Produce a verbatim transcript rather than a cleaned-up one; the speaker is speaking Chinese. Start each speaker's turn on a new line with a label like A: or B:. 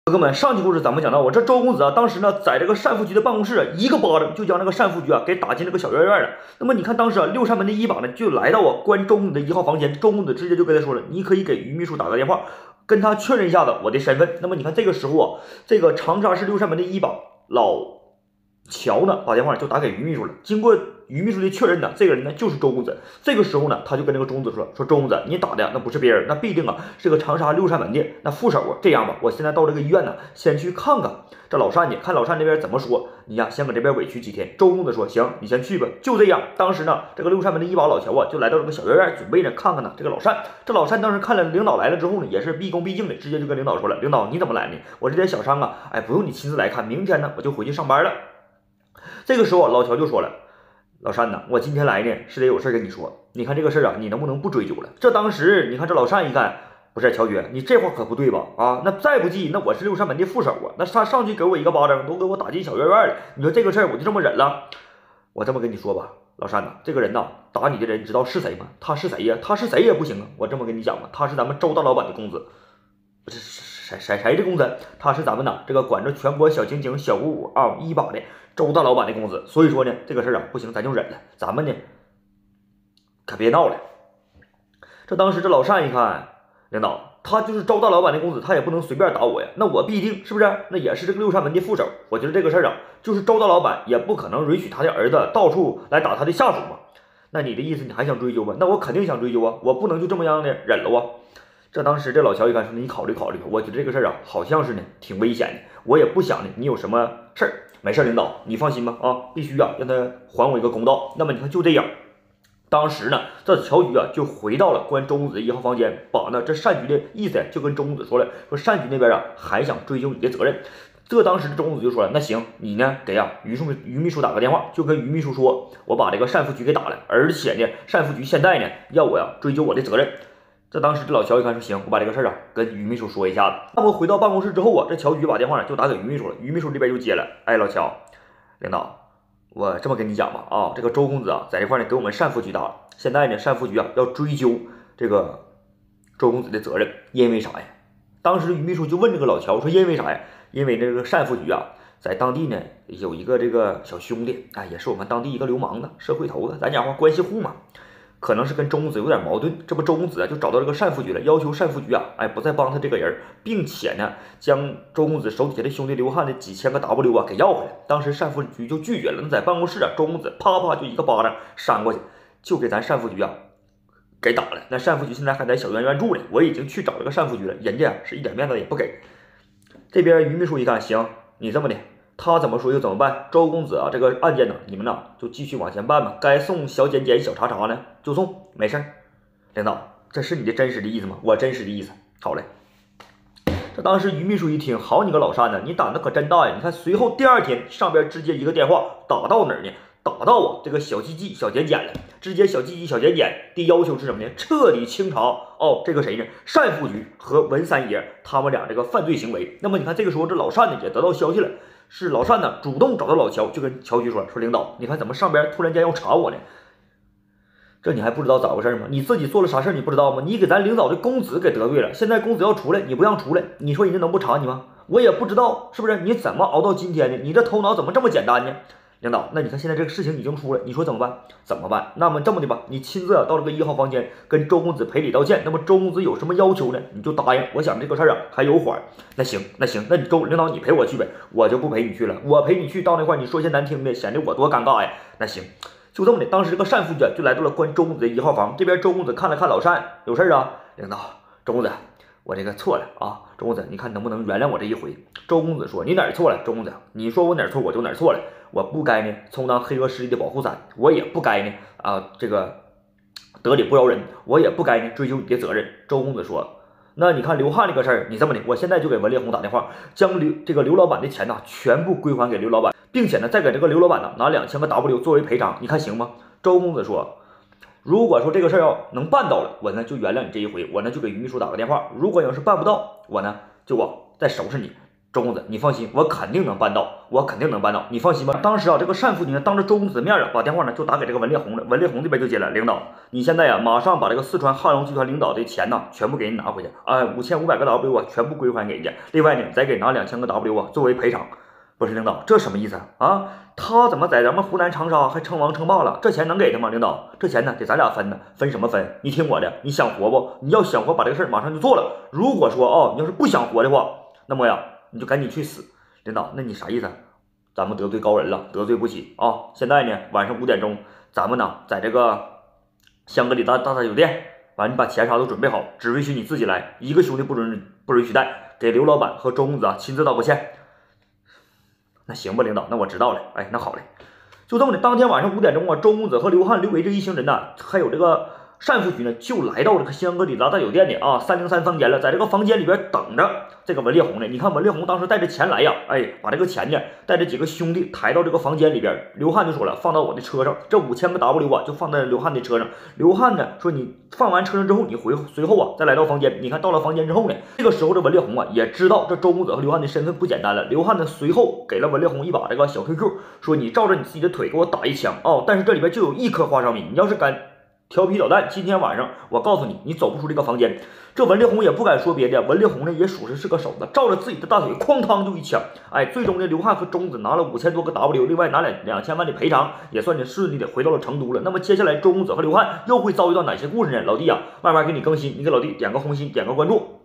A: 哥哥们，上期故事咱们讲到，我这周公子啊，当时呢，在这个单副局的办公室啊，一个巴掌就将这个单副局啊给打进这个小院院了。那么你看，当时啊，六扇门的一把呢，就来到啊关周公子的一号房间，周公子直接就跟他说了，你可以给于秘书打个电话，跟他确认一下子我的身份。那么你看这个时候啊，这个长沙市六扇门的一把老乔呢，把电话就打给于秘书了。经过于秘书的确认呢，这个人呢就是周公子。这个时候呢，他就跟这个周公子说：“说周公子，你打的那不是别人，那必定啊是个长沙六扇门的那副手啊。这样吧，我现在到这个医院呢，先去看看这老单去，看老单这边怎么说。你呀，先搁这边委屈几天。”周公子说：“行，你先去吧。”就这样，当时呢，这个六扇门的一把老乔啊，就来到这个小院院，准备呢看看呢这个老单。这老单当时看了领导来了之后呢，也是毕恭毕敬的，直接就跟领导说了：“领导，你怎么来呢？我这点小伤啊，哎，不用你亲自来看，明天呢我就回去上班了。”这个时候啊，老乔就说了：“老单呐，我今天来呢是得有事跟你说。你看这个事啊，你能不能不追究了？”这当时你看这老单一看，不是乔局，你这话可不对吧？啊，那再不济，那我是六扇门的副手啊，那他上去给我一个巴掌，都给我打进小院院了。你说这个事儿我就这么忍了？我这么跟你说吧，老单呐，这个人呐，打你的人你知道是谁吗？他是谁呀？他是谁也不行啊！我这么跟你讲吧，他是咱们周大老板的公子。这谁谁谁的公子？他是咱们呐这个管着全国小刑警小五五啊一把的周大老板的公子。所以说呢，这个事儿啊不行，咱就忍了，咱们呢可别闹了。这当时这老单一看，领导他就是周大老板的公子，他也不能随便打我呀。那我必定是不是？那也是这个六扇门的副手。我觉得这个事儿啊，就是周大老板也不可能允许他的儿子到处来打他的下属嘛。那你的意思你还想追究吗？那我肯定想追究啊，我不能就这么样的忍了啊。这当时这老乔一看说：“你考虑考虑，我觉得这个事儿啊，好像是呢挺危险的，我也不想呢你有什么事儿。没事，领导你放心吧，啊，必须啊让他还我一个公道。”那么你看就这样，当时呢这乔局啊就回到了关周公子的一号房间，把呢这单局的意思就跟周公子说了，说单局那边啊还想追究你的责任。这当时周公子就说了：“那行，你呢给啊于书于秘书打个电话，就跟于秘书说，我把这个单副局给打了，而且呢单副局现在呢要我呀追究我的责任。”这当时这老乔一看说：“行，我把这个事儿啊跟于秘书说一下子。”那么回到办公室之后啊，这乔局把电话就打给于秘书了。于秘书这边就接了：“哎，老乔，领导，我这么跟你讲吧，啊，这个周公子啊在这块呢给我们单副局打了，现在呢单副局啊要追究这个周公子的责任，因为啥呀？”当时于秘书就问这个老乔说：“因为啥呀？因为这个单副局啊在当地呢有一个这个小兄弟，哎，也是我们当地一个流氓子，社会头子，咱讲话关系户嘛。可能是跟周公子有点矛盾，这不周公子啊就找到这个单副局了，要求单副局啊，哎，不再帮他这个人，并且呢，将周公子手底下的兄弟刘汉的几千个 W 啊给要回来。当时单副局就拒绝了，那在办公室啊，周公子啪啪就一个巴掌扇过去，就给咱单副局啊给打了。那单副局现在还在小院院住呢，我已经去找这个单副局了，人家是一点面子也不给。这边于秘书一看，行，你这么的。他怎么说又怎么办？周公子啊，这个案件呢，你们呢就继续往前办吧。该送小检检、小查查呢，就送，没事儿。领导，这是你的真实的意思吗？我真实的意思。好嘞。这当时于秘书一听，好你个老单呢，你胆子可真大呀！你看，随后第二天上边直接一个电话打到哪儿呢？打到啊这个小鸡鸡、小检检了。直接小鸡鸡、小检检的要求是什么呢？彻底清查哦，这个谁呢？单副局和文三爷他们俩这个犯罪行为。那么你看这个时候，这老单呢也得到消息了。是老单呢主动找到老乔，就跟乔局说：“说领导，你看怎么上边突然间要查我呢？这你还不知道咋回事吗？你自己做了啥事你不知道吗？你给咱领导的公子给得罪了，现在公子要出来，你不让出来，你说人家能不查你吗？我也不知道，是不是？你怎么熬到今天的？你这头脑怎么这么简单呢？领导，那你看现在这个事情已经出了，你说怎么办？怎么办？那么这么的吧，你亲自啊到这个一号房间跟周公子赔礼道歉。那么周公子有什么要求呢？你就答应。我想这个事儿啊还有缓。那行，那行，那你周领导你陪我去呗，我就不陪你去了。我陪你去到那块，你说些难听的，显得我多尴尬呀。那行，就这么的。当时这个单副局就来到了关周公子的一号房，这边周公子看了看老单，有事啊，领导，周公子。我这个错了啊，周公子，你看能不能原谅我这一回？周公子说：“你哪儿错了？”周公子，你说我哪儿错，我就哪儿错了。我不该呢充当黑恶势力的保护伞，我也不该呢啊这个得理不饶人，我也不该呢追究你的责任。周公子说：“那你看刘汉这个事儿，你这么的，我现在就给文烈红打电话，将刘这个刘老板的钱呢全部归还给刘老板，并且呢再给这个刘老板呢拿两千个 W 作为赔偿，你看行吗？”周公子说：“如果说这个事儿要能办到了，我呢就原谅你这一回，我呢就给于秘书打个电话。如果要是办不到，我呢就啊再收拾你。” 周公子，你放心，我肯定能办到，我肯定能办到，你放心吧。当时啊，这个单父亲呢，当着周公子的面啊，把电话呢就打给这个文烈红了。文烈红这边就接了，领导，你现在呀、啊，马上把这个四川汉龙集团领导的钱呢，全部给人拿回去，啊，五千五百个 W 啊，全部归还给人家。另外呢，再给拿两千个 W 啊，作为赔偿。不是领导，这什么意思啊？啊，他怎么在咱们湖南长沙还称王称霸了？这钱能给他吗？领导，这钱呢，得咱俩分呢，分什么分？你听我的，你想活不？你要想活，把这个事儿马上就做了。如果说哦，你要是不想活的话，那么呀，你就赶紧去死。领导，那你啥意思？咱们得罪高人了，得罪不起啊！现在呢，晚上五点钟，咱们呢在这个香格里拉大大酒店，完你把钱啥都准备好，只允许你自己来，一个兄弟不准不允许带，给刘老板和周公子啊亲自道个歉。那行吧，领导，那我知道了。哎，那好嘞，就这么的。当天晚上五点钟啊，周公子和刘汉、刘伟这一行人呢，还有这个单副局呢，就来到这个香格里拉大酒店的啊三零三房间了，在这个房间里边等着这个文烈红呢。你看文烈红当时带着钱来呀，哎，把这个钱呢带着几个兄弟抬到这个房间里边。刘汉就说了，放到我的车上，这五千个 W 啊就放在刘汉的车上。刘汉呢说，你放完车上之后，你回随后啊再来到房间。你看到了房间之后呢，这个时候这文烈红啊也知道这周公子和刘汉的身份不简单了。刘汉呢随后给了文烈红一把这个小 Q Q， 说你照着你自己的腿给我打一枪哦，但是这里边就有一颗花生米，你要是敢调皮捣蛋，今天晚上我告诉你，你走不出这个房间。这文烈红也不敢说别的，文烈红呢也属实是个手子，照着自己的大腿哐当就一枪。哎，最终呢，刘汉和周公子拿了五千多个 W， 另外拿两两千万的赔偿，也算是顺利的回到了成都了。那么接下来周公子和刘汉又会遭遇到哪些故事呢？老弟啊，慢慢给你更新，你给老弟点个红心，点个关注。